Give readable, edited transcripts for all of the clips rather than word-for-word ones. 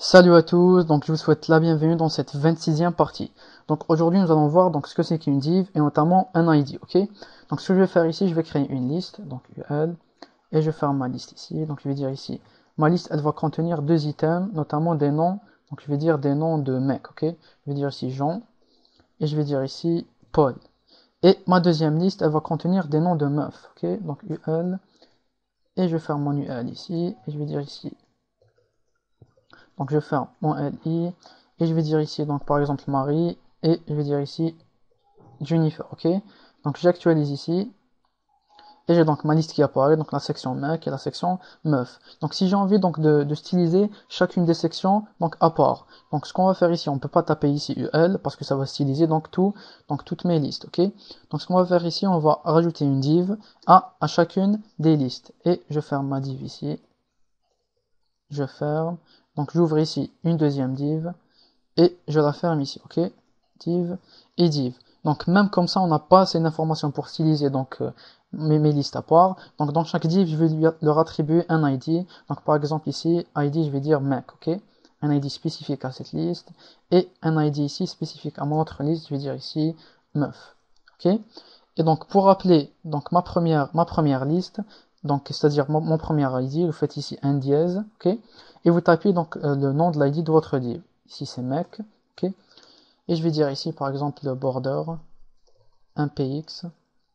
Salut à tous, donc je vous souhaite la bienvenue dans cette 26e partie. Donc aujourd'hui nous allons voir donc ce que c'est qu'une div et notamment un ID, ok? Donc ce que je vais faire ici, je vais créer une liste, donc UL, et je vais faire ma liste ici. Donc je vais dire ici, ma liste elle va contenir deux items, notamment des noms, donc je vais dire des noms de mecs, ok? Je vais dire ici Jean, et je vais dire ici Paul. Et ma deuxième liste elle va contenir des noms de meufs, ok? Donc UL, et je vais faire mon UL ici, et je vais dire ici. Donc je vais faire mon LI et je vais dire ici donc par exemple Marie et je vais dire ici Jennifer, ok? Donc j'actualise ici et j'ai donc ma liste qui apparaît, donc la section mec et la section meuf. Donc si j'ai envie donc de styliser chacune des sections donc à part. Donc ce qu'on va faire ici, on peut pas taper ici UL parce que ça va styliser donc toutes mes listes, ok? Donc ce qu'on va faire ici, on va rajouter une div à chacune des listes et je ferme ma div ici. Je ferme. Donc j'ouvre ici une deuxième div et je la ferme ici, ok? Div et div. Donc même comme ça, on n'a pas assez d'informations pour styliser donc mes listes à part. Donc dans chaque div, je vais leur attribuer un ID. Donc par exemple ici, ID, je vais dire mec, ok? Un ID spécifique à cette liste et un ID ici spécifique à mon autre liste, je vais dire ici meuf, ok? Et donc pour appeler donc ma première liste, donc c'est-à-dire mon premier ID, vous faites ici un dièse, ok? Et vous tapez donc le nom de l'ID de votre div. Ici c'est mec, ok? Et je vais dire ici par exemple le border, un px,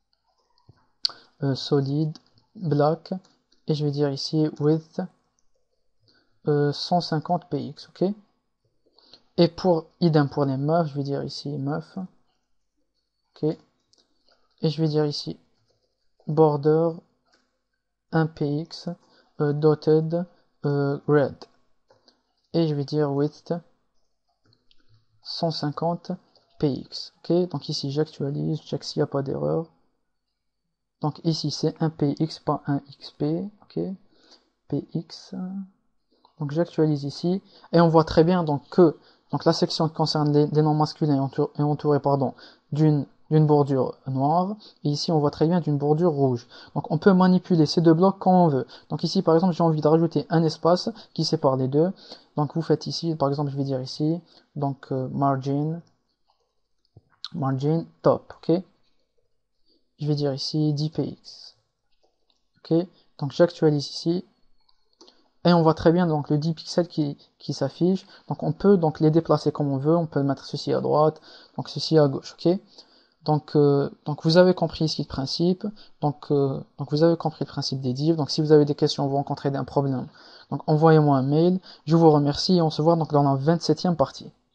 solid, black, et je vais dire ici width 150 px, ok? Et pour idem pour les meufs, je vais dire ici meuf, ok? Et je vais dire ici border, un px, dotted, red. Et je vais dire width 150 px, ok? Donc ici j'actualise, check s'il n'y a pas d'erreur. Donc ici c'est un px, pas un xp, ok? Px. Donc j'actualise ici et on voit très bien donc que donc la section qui concerne les noms masculins est entourée pardon d'une bordure noire et ici on voit très bien d'une bordure rouge. Donc on peut manipuler ces deux blocs quand on veut. Donc ici par exemple j'ai envie de rajouter un espace qui sépare les deux. Donc vous faites ici par exemple je vais dire ici donc margin top, ok? Je vais dire ici 10px, ok? Donc j'actualise ici et on voit très bien donc le 10 pixels qui s'affiche. Donc on peut donc les déplacer comme on veut, on peut mettre ceci à droite, donc ceci à gauche, ok? Donc vous avez compris ici le principe, donc vous avez compris le principe des divs. Donc si vous avez des questions, vous rencontrez un problème, donc envoyez-moi un mail. Je vous remercie et on se voit donc dans la 27e partie.